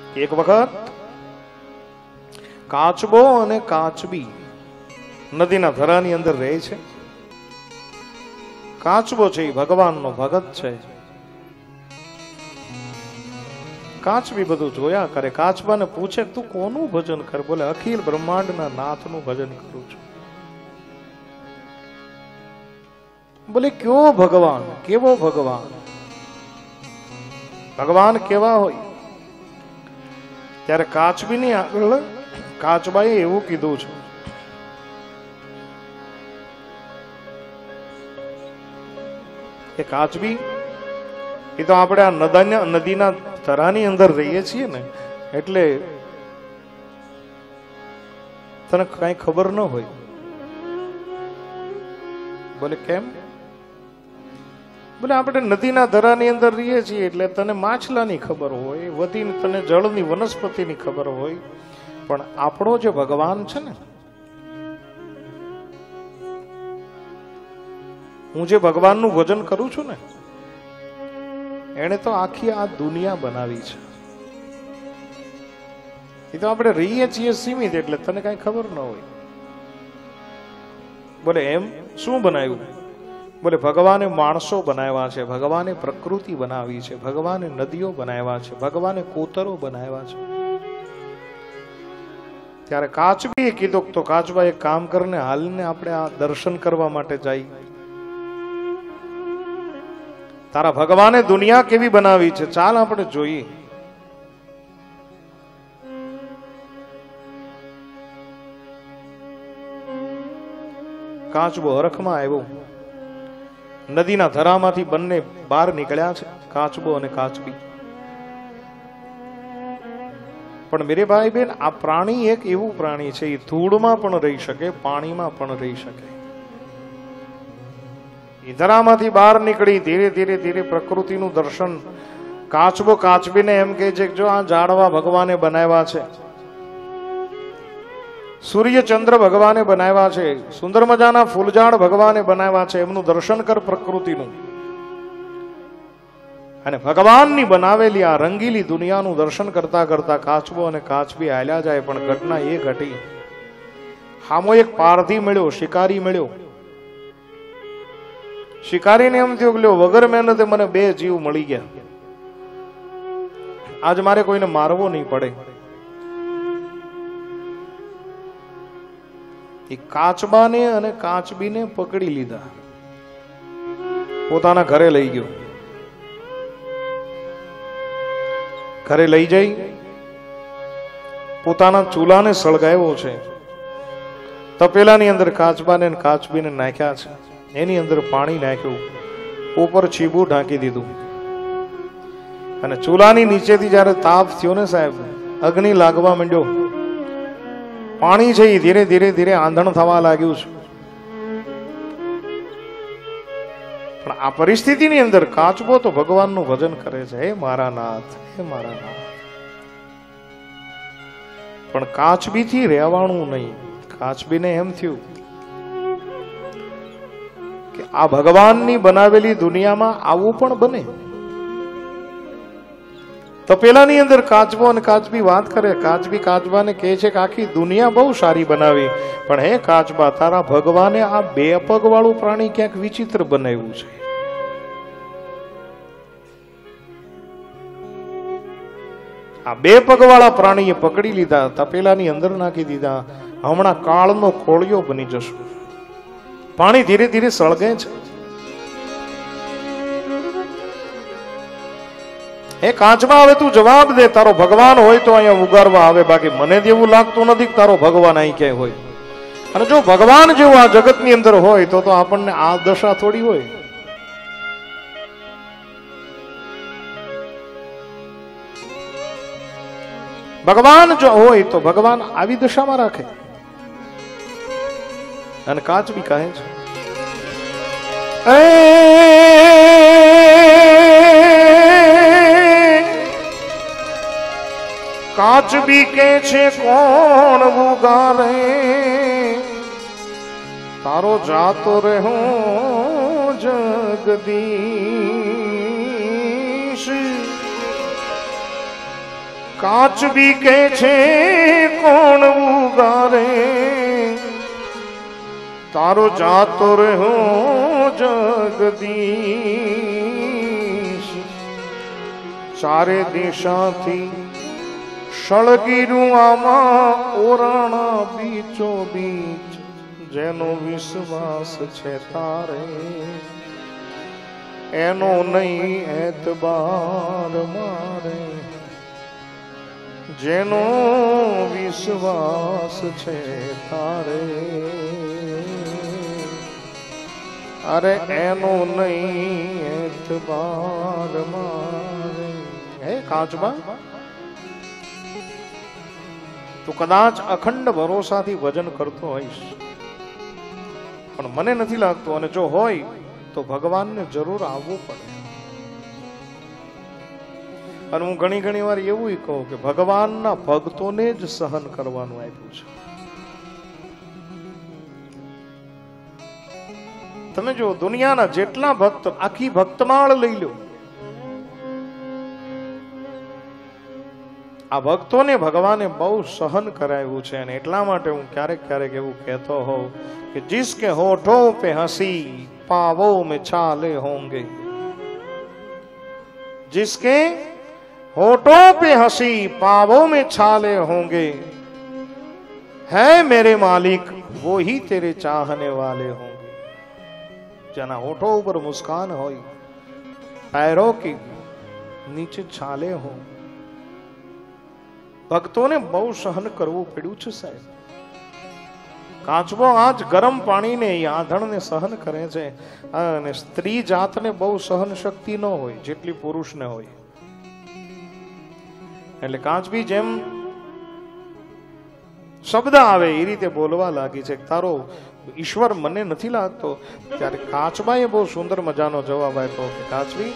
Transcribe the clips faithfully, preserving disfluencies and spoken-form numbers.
એક વખત કાચબો અને કાચબી નદીના ધરાની અંદર રહે છે. કાચબો છે એ ભગવાનનો ભગત છે. કાચબી બધું જોયા કરે. કાચબાને પૂછે તું કોનું ભજન કર? બોલે અખિલ બ્રહ્માંડના નાથનું ભજન કરું છું. બોલે કયો ભગવાન? કેવો ભગવાન? ભગવાન કેવા હોય? ત્યારે કાચબીની આગળ કાચબાએ એવું કીધું છે કે કાચબી એ તો આપણે આ નદાના નદીના તરાની અંદર રહીએ છીએ ને, એટલે તને કઈ ખબર ન હોય. બોલે કેમ? બોલે આપણે નદીના ધરાની અંદર રહીએ છીએ એટલે તને માછલાની ખબર હોય, વધીને તને જળની વનસ્પતિની ખબર હોય, પણ આપણો જે ભગવાન છે ને, હું જે ભગવાનનું ભજન કરું છું ને, એને તો આખી આ દુનિયા બનાવી છે. એ તો આપણે રહીએ છીએ સીમિત, એટલે તને કઈ ખબર ન હોય. બોલે એમ શું બનાવ્યું? બોલે ભગવાને માણસો બનાવ્યા છે, ભગવાને પ્રકૃતિ બનાવી છે, ભગવાને નદીઓ બનાવ્યા છે, ભગવાને કોતરો બનાવ્યા છે. ત્યારે કાચબીએ કીધું તો કાચબા એક કામ કરીને હાલને આપણે આ દર્શન કરવા માટે જઈએ. તારા ભગવાને દુનિયા કેવી બનાવી છે, ચાલ આપણે જોઈએ. કાચબો હરખમાં આવ્યો. નદીના ધરામાંથી બંને બહાર નીકળ્યા છે, કાચબો અને કાચબી. પણ મેરે ભાઈ બેન, આ પ્રાણી એક એવું પ્રાણી છે, એ ધૂળમાં પણ રહી શકે, પાણીમાં પણ રહી શકે. એ ધરામાંથી બહાર નીકળી ધીરે ધીરે ધીરે પ્રકૃતિનું દર્શન. કાચબો કાચબીને એમ કહે છે કે જો આ ઝાડવા ભગવાને બનાવ્યા છે, સૂર્ય ચંદ્ર ભગવાને બનાવ્યા છે, સુંદર મજાના ફૂલઝાડ ભગવાને બનાવ્યા છે, એમનું દર્શન કર પ્રકૃતિનું. અને ભગવાનની બનાવેલી આ રંગીલી દુનિયાનું દર્શન કરતા કરતા કાચબો અને કાચબી હાલ્યા જાય. પણ ઘટના એ ઘટી, હામો એક પારધી મળ્યો, શિકારી મળ્યો. શિકારીને એમ થયું કે વગર મહેનતે મને બે જીવ મળી ગયા, આજ મારે કોઈને મારવો નહીં પડે. એ કાચબાને અને કાચબીને પકડી લીધા, પોતાના ઘરે લઈ ગયો. ઘરે લઈ જઈ પોતાના ચૂલાને સળગાવ્યો છે. તપેલાની અંદર કાચબાને અને કાચબીને નાખ્યા છે. એની અંદર પાણી નાખ્યું, ઉપર છીબું ઢાંકી દીધું. અને ચૂલાની નીચેથી જયારે તાપ થયો ને સાહેબ, અગ્નિ લાગવા માંડ્યો. પાણી છે એ ધીરે ધીરે ધીરે આંધણ થવા લાગ્યું છે. પણ આ પરિસ્થિતિની અંદર કાચબો તો ભગવાનનું ભજન કરે છે, હે મારા નાથ, હે મારા નાથ. પણ કાચબીથી રહેવાનું નહીં. કાચબીને એમ થયું કે આ ભગવાનની બનાવેલી દુનિયામાં આવું પણ બને. તો પેલાની અંદર કાચબો અને કાચબી વાત કરે. કાચબી કાચબાને કહે છે કે આખી દુનિયા બહુ સારી બનાવી, પણ હે કાચબા, તારા ભગવાને આ બે પગ વાળું પ્રાણી ક્યાંક વિચિત્ર બનાવ્યું છે. આ બે પગ વાળા પ્રાણીએ પકડી લીધા, તપેલાની અંદર નાખી દીધા. હમણાં કાળનો કોળિયો બની જશું. પાણી ધીરે ધીરે સળગે છે. એ કાચમાં હવે તું જવાબ દે, તારો ભગવાન હોય તો અહીંયા ઉગારવા આવે, બાકી મને એવું લાગતું નથી કે તારો ભગવાન અહીં ક્યાંય હોય. અને જો ભગવાન જેવું આ જગતની અંદર હોય તો તો આપણને આ દશા થોડી હોય. ભગવાન જો હોય તો ભગવાન આવી દશામાં રાખે. અને કાચબી કહે છે, કાચબી કે છે કોણ ઉગારે, તારો જાતો રહો જગદીશ. કાચ બી કે છે કોણ ઉગારે તારો જાતો રહ્યો જગદીશ ચારે દિશાથી સળગીરું આમાં ઓરાણા બીચો બીચ જેનો વિશ્વાસ છે તારે એનો નહીં એતબાર મારે જેનો વિશ્વાસ છે તારે અરે એનો નહીં એતબાર મારે હે કાચબા તું કદાચ અખંડ ભરોસાથી ભજન કરતો હોઈશ પણ મને નથી લાગતું અને જો હોય તો ભગવાનને જરૂર આવવું પડે અને હું ઘણી ઘણી વાર એવું કહું કે ભગવાનના ભક્તોને જ સહન કરવાનું આપ્યું છે. તમે જો દુનિયાના જેટલા ભક્ત આખી ભક્તમાળ લઈ લો આ ભક્તોને ભગવાને બહુ સહન કરાવ્યું છે અને એટલા માટે હું ક્યારેક ક્યારેક એવું કહેતો હોઉં કે जिसके होठों पे हंसी पावों में छाले होंगे जिसके होठों पे हंसी पावों में छाले होंगे है मेरे मालिक वो ही तेरे चाहने वाले होंगे. जना होठों पर मुस्कान हो पैरों की नीचे छाले हो ભક્તોને બહુ સહન કરવું પડ્યું છે સાહેબ. કાચબો આજ ગરમ પાણીને આધણને સહન કરે છે અને સ્ત્રી જાતને બહુ સહન શક્તિ ન હોય જેટલી પુરુષને હોય. એટલે કાચબી જેમ શબ્દ આવે એ રીતે બોલવા લાગી છે તારો ઈશ્વર મને નથી લાગતો. ત્યારે કાચબાએ બહુ સુંદર મજાનો જવાબ આપ્યો કે કાચબી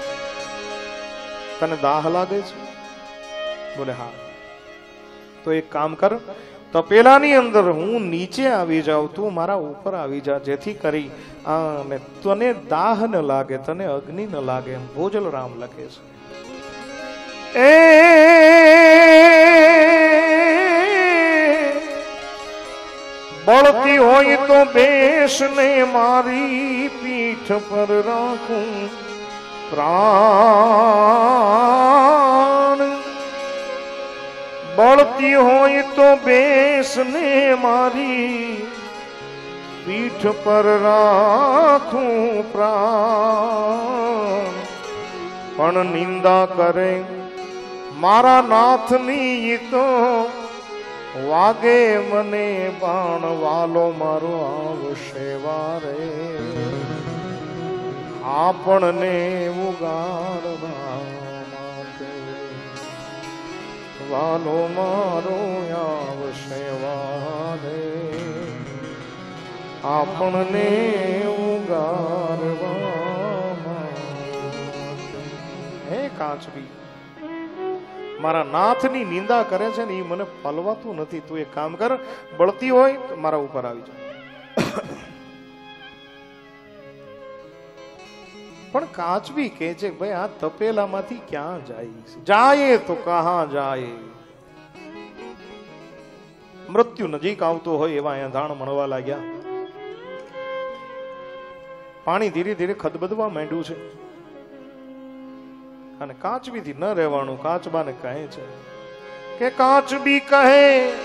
તને દાહ લાગે છે? બોલે હા. તો એક કામ કર તપેલાની અંદર હું નીચે આવી જાઉં તું મારા ઉપર આવી જા જેથી કરી અને તને દાહ ન લાગે તને અગ્નિ ન લાગે એમ ભોજલ રામ લખે છે. એ બળતી હોય તો બેસને મારી પીઠ પર રાખું પ્રાણ બળતી હોય તો બેસને મારી પીઠ પર રાખું પ્રાણ પણ નિંદા કરે મારા નાથની તો વાગે મને બાણ વાલો મારો આવશે વારે આપણને ઉગાડવા વાલો મારો આવશે વારે આપણને ઉગારવા. હે કાચબી મારા નાથની નિંદા કરે છે ને એ મને ફલવાતું નથી. તું એક કામ કર બળતી હોય તો મારા ઉપર આવી જા. પણ કાચબી કહે છે ભાઈ આ તપેલામાંથી ક્યાં જાય જાય તો કહા જાય. મૃત્યુ નજીક આવતો હોય એવા એંધાણ મળવા લાગ્યા. પાણી ધીરે ધીરે ખદબદવા માંડ્યું છે અને કાચબીથી ન રહેવાનું. કાચબાને કહે છે કે કાચબી કહે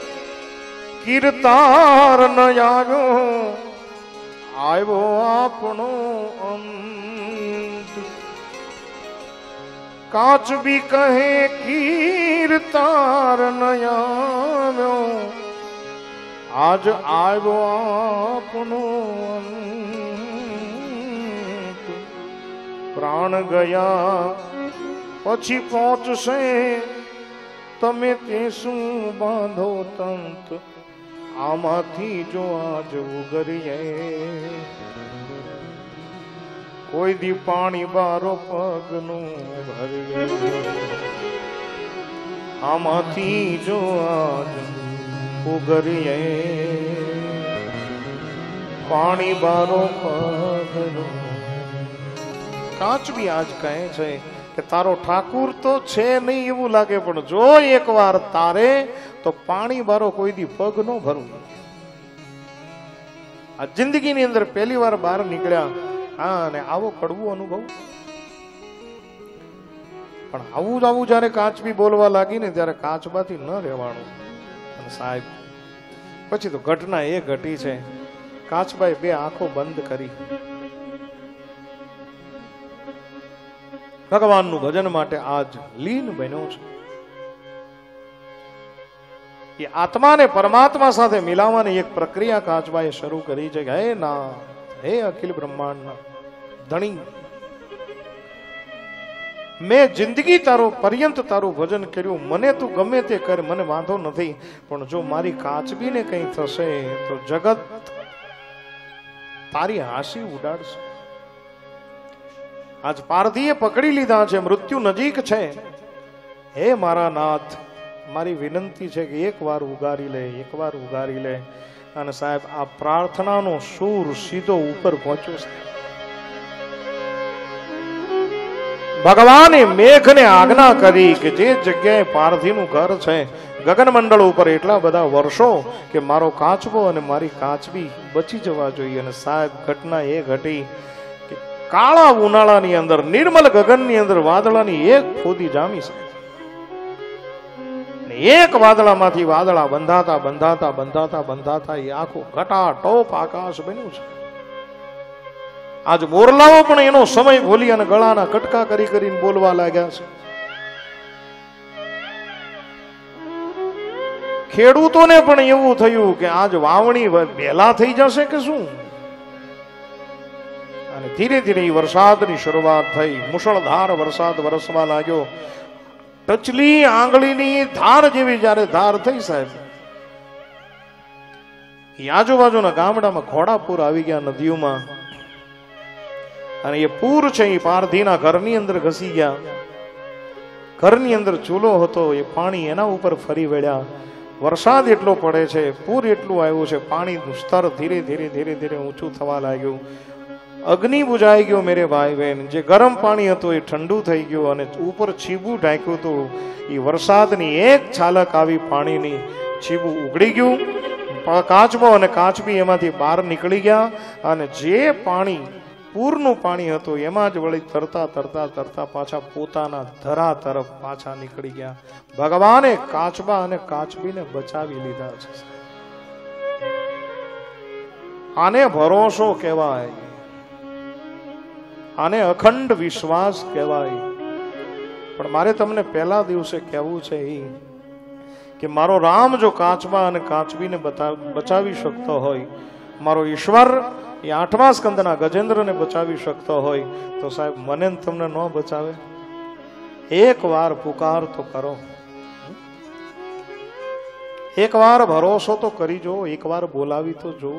કીર્તાર ન આવ્યો આવ્યો આપણો અંત. કાચબી કહે કીર્તાર ન આવ્યો આજ આવ્યો આપણો અંત. પ્રાણ ગયા પછી પહોંચશે તમે તે શું બાંધો તંત આમાંથી જો આજ ઉગરીએ કોઈ દી પાણી બારો પગનું ભરીએ આમાંથી જો આજ ઉગરીએ પાણી બારો પગનું. કાચબી આજ કહે છે કે તારો ઠાકુર તો છે નહીં એવું લાગે, પણ જો એકવાર તારે તો પાણી બારો કોઈ દી પગ નો ભરું. આ જિંદગીની અંદર પહેલી વાર બહાર નીકળ્યા, હા, અને આવો કડવો અનુભવ. પણ આવું જ આવું જયારે કાચબી બોલવા લાગી ને ત્યારે કાચબાથી ન રહેવાનું. અને સાહેબ પછી તો ઘટના એ ઘટી છે, કાચબાએ બે આંખો બંધ કરી ભગવાનનું ભજન માટે આજ લીન બન્યો છે. એ આત્માને પરમાત્મા સાથે મિલાવવાની એક પ્રક્રિયા કાચબાએ શરૂ કરી છે. હે ના, હે અખિલ બ્રહ્માંડના ધણી, મેં જિંદગી તારો પર્યંત તારું ભજન કર્યું, મને તું ગમે તે કર, મને વાંધો નથી, પણ જો મારી કાચબીને કંઈ થશે તો જગત તારી હાસી ઉડાડશે. આજ પારધીએ પકડી લીધા છે, મૃત્યુ નજીક છે. હે મારા નાથ, મારી વિનંતી છે કે એક વાર ઉગારી લે, એક વાર ઉગારી લે. અને સાહેબ આ પ્રાર્થનાનો સૂર સીધો ઉપર પહોંચ્યો છે. ભગવાને મેઘને આજ્ઞા કરી કે જે જગ્યાએ પારધીનું ઘર છે ગગન મંડળ ઉપર એટલા બધા વર્ષો કે મારો કાચબો અને મારી કાચબી બચી જવા જોઈએ. અને સાહેબ ઘટના એ ઘટી કે કાળા ઉનાળાની અંદર નિર્મલ ગગનની અંદર વાદળાની એક ફોદી જામી છે. એક વાદળામાંથી વાદળા બંધાતા બંધાતા બંધાતા બંધાતા એ આખું ઘટાટોપ આકાશ બન્યું છે. આજ મોરલાઓ પણ એનો સમય ભૂલી અને ગળાના કટકા કરી કરીને બોલવા લાગ્યા છે. ખેડૂતોને પણ એવું થયું કે આજ વાવણી વહેલા થઈ જશે કે શું. અને ધીરે ધીરે વરસાદની શરૂઆત થઈ, મુશળધાર વરસાદ વરસવા લાગ્યો. ટચલી આંગળીની ધાર જેવી જયારે ધાર થઈ સાહેબ, એ આજુબાજુના ગામડામાં ઘોડાપુર આવી ગયા નદીઓમાં. અને એ પૂર છે એ પારધીના ઘરની અંદર ઘસી ગયા. ઘરની અંદર ચૂલો હતો, એ પાણી એના ઉપર ફરી વળ્યા. વરસાદ એટલો પડે છે, પૂર એટલું આવ્યું છે, પાણીનું સ્તર ધીરે ધીરે ધીરે ધીરે ઊંચું થવા લાગ્યું. અગ્નિ બુજાઈ ગયો મેરે ભાઈ બહેન. જે ગરમ પાણી હતું એ ઠંડુ થઈ ગયું અને ઉપર છીબું ઢાંક્યું હતું. એ વરસાદની એક છાલક આવી પાણીની, છીબું ઉગડી ગયું. કાચબો અને કાચબી એમાંથી બહાર નીકળી ગયા. અને જે પાણી પૂરનું પાણી હતું એમાં જ વળી તરતા તરતા તરતા પાછા પોતાના ધરા તરફ પાછા નીકળી ગયા. ભગવાને કાચબા અને કાચબીને બચાવી લીધા છે. આને ભરોસો કહેવાય, આને અખંડ વિશ્વાસ કહેવાય. પણ મારે તમને પહેલા દિવસે કહેવું છે એ કે મારો રામ જો કાચબા અને કાચબીને બચાવી શકતો હોય, મારો ઈશ્વર એ આઠમા સ્કંદના ગજેન્દ્રને બચાવી શકતો હોય, તો સાહેબ મને તમને ન બચાવે? એક વાર પુકાર તો કરો, એક વાર ભરોસો તો કરી જો, એક વાર બોલાવી તો જો.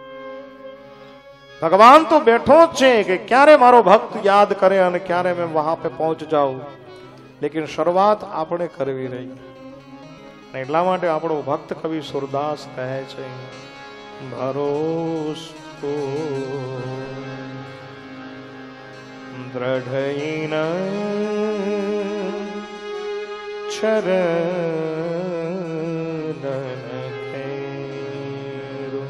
ભગવાન તો બેઠો જ છે કે ક્યારે મારો ભક્ત યાદ કરે અને ક્યારે મેં વહાં પે પહોંચ જાઉં. લેકિન શરૂઆત આપણે કરવી રહી. એટલા માટે આપણો ભક્ત કવિ સુરદાસ કહે છે, ભરોસો દ્રઢઈન ચરણ ખેરું,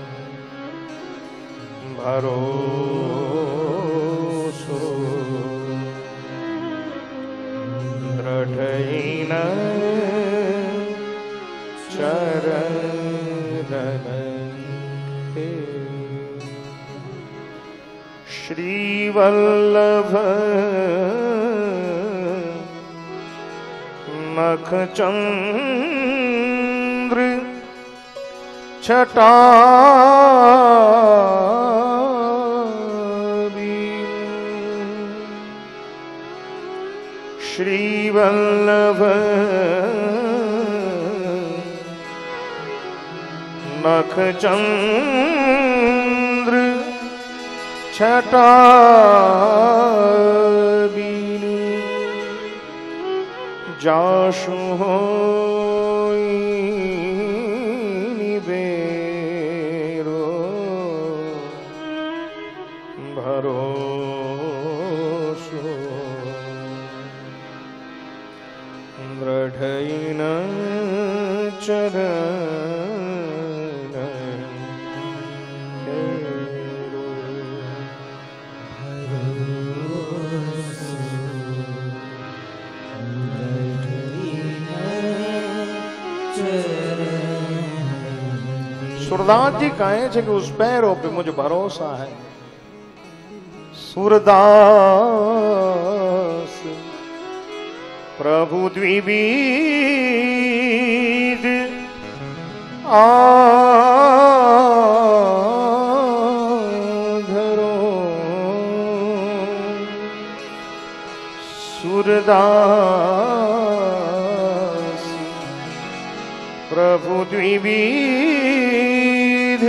ભરોસો દ્રઢઈન ચરણ શ્રી વલ્લભ મખચંદ્ર છટાવી, શ્રી વલ્લભ મખચંદ્ર છટાવી, જાશુ હોય બેરો ભરોસો, चरण तेरो सूरदास जी कहे छे कि उस पैरों पे मुझे भरोसा है। सूरदास प्रभु द्विविध आधरो सूरदास प्रभु द्विविध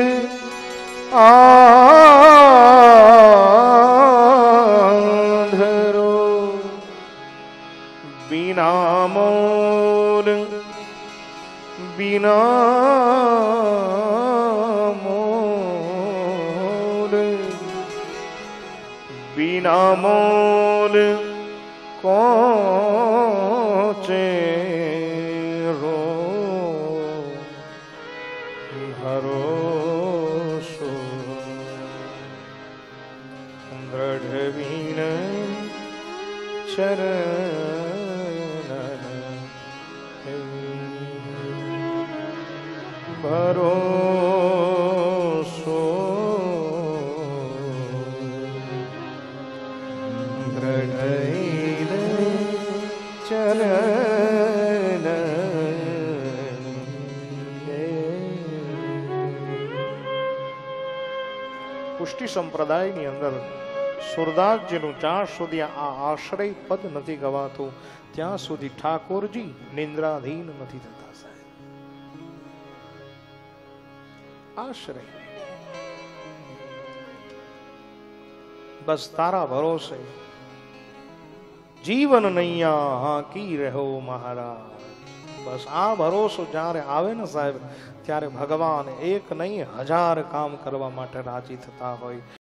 आधरो बिना मोल बिना मोल बिना मोल कोचे रो भरोसो दृढ़ बीन चरण भरोसो दृढ़ चरण। પુષ્ટિ સંપ્રદાયની અંદર સુરદાસજીનું જ્યાં સુધી આ આશ્રય પદ નથી ગવાતું ત્યાં સુધી ઠાકોરજી નિંદ્રાધીન નથી થતા સાહેબ। આશ્રય બસ તારા ભરોસે જીવન નૈયા હાંકી રહ્યો મહારાજ। બસ આ ભરોસો જ્યારે આવે ને સાહેબ ત્યારે ભગવાન એક નહીં હજાર કામ કરવા માટે રાજી થતા હોય।